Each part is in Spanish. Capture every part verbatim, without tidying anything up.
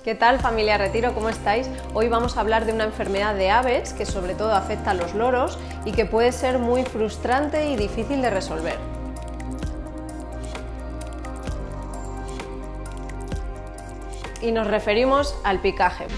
¿Qué tal, familia Retiro? ¿Cómo estáis? Hoy vamos a hablar de una enfermedad de aves que sobre todo afecta a los loros y que puede ser muy frustrante y difícil de resolver. Y nos referimos al picaje.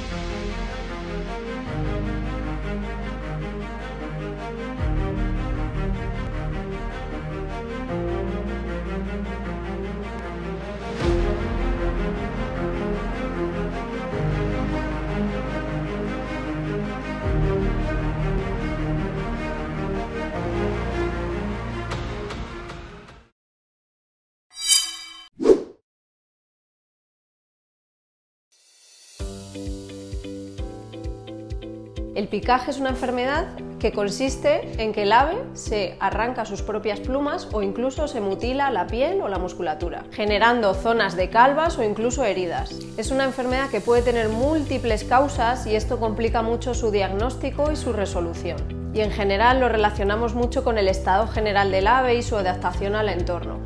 El picaje es una enfermedad que consiste en que el ave se arranca sus propias plumas o incluso se mutila la piel o la musculatura, generando zonas de calvas o incluso heridas. Es una enfermedad que puede tener múltiples causas y esto complica mucho su diagnóstico y su resolución. Y en general lo relacionamos mucho con el estado general del ave y su adaptación al entorno.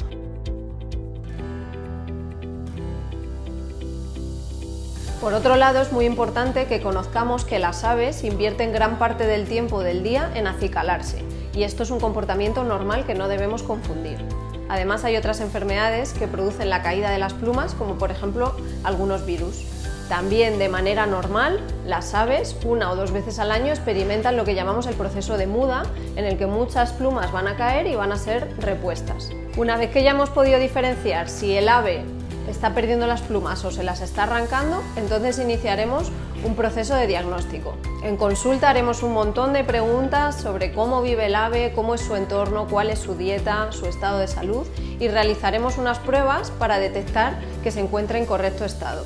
Por otro lado, es muy importante que conozcamos que las aves invierten gran parte del tiempo del día en acicalarse, y esto es un comportamiento normal que no debemos confundir. Además, hay otras enfermedades que producen la caída de las plumas, como por ejemplo algunos virus. También, de manera normal, las aves una o dos veces al año experimentan lo que llamamos el proceso de muda, en el que muchas plumas van a caer y van a ser repuestas. Una vez que ya hemos podido diferenciar si el ave está perdiendo las plumas o se las está arrancando, entonces iniciaremos un proceso de diagnóstico. En consulta haremos un montón de preguntas sobre cómo vive el ave, cómo es su entorno, cuál es su dieta, su estado de salud, y realizaremos unas pruebas para detectar que se encuentra en correcto estado.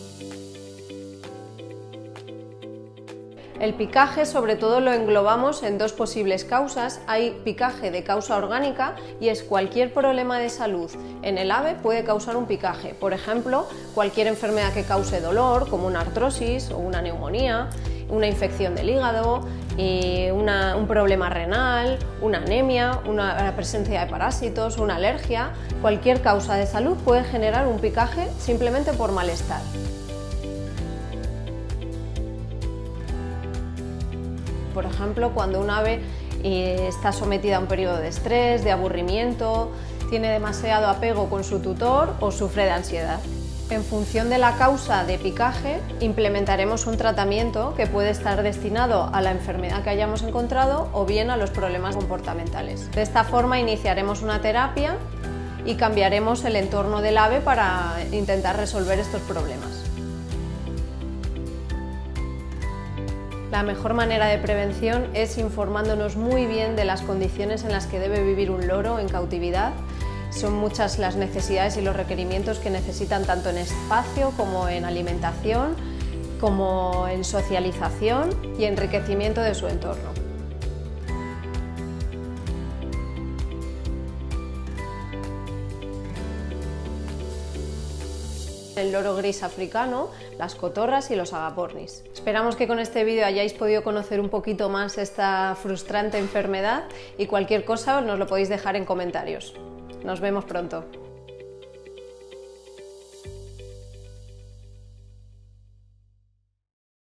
El picaje sobre todo lo englobamos en dos posibles causas. Hay picaje de causa orgánica y es cualquier problema de salud en el ave puede causar un picaje. Por ejemplo, cualquier enfermedad que cause dolor, como una artrosis o una neumonía, una infección del hígado, y una, un problema renal, una anemia, una, la presencia de parásitos, una alergia. Cualquier causa de salud puede generar un picaje simplemente por malestar. Por ejemplo, cuando un ave está sometida a un periodo de estrés, de aburrimiento, tiene demasiado apego con su tutor o sufre de ansiedad. En función de la causa de picaje, implementaremos un tratamiento que puede estar destinado a la enfermedad que hayamos encontrado o bien a los problemas comportamentales. De esta forma iniciaremos una terapia y cambiaremos el entorno del ave para intentar resolver estos problemas. La mejor manera de prevención es informándonos muy bien de las condiciones en las que debe vivir un loro en cautividad. Son muchas las necesidades y los requerimientos que necesitan tanto en espacio como en alimentación, como en socialización y enriquecimiento de su entorno. El loro gris africano, las cotorras y los agapornis. Esperamos que con este vídeo hayáis podido conocer un poquito más esta frustrante enfermedad y cualquier cosa nos lo podéis dejar en comentarios. Nos vemos pronto.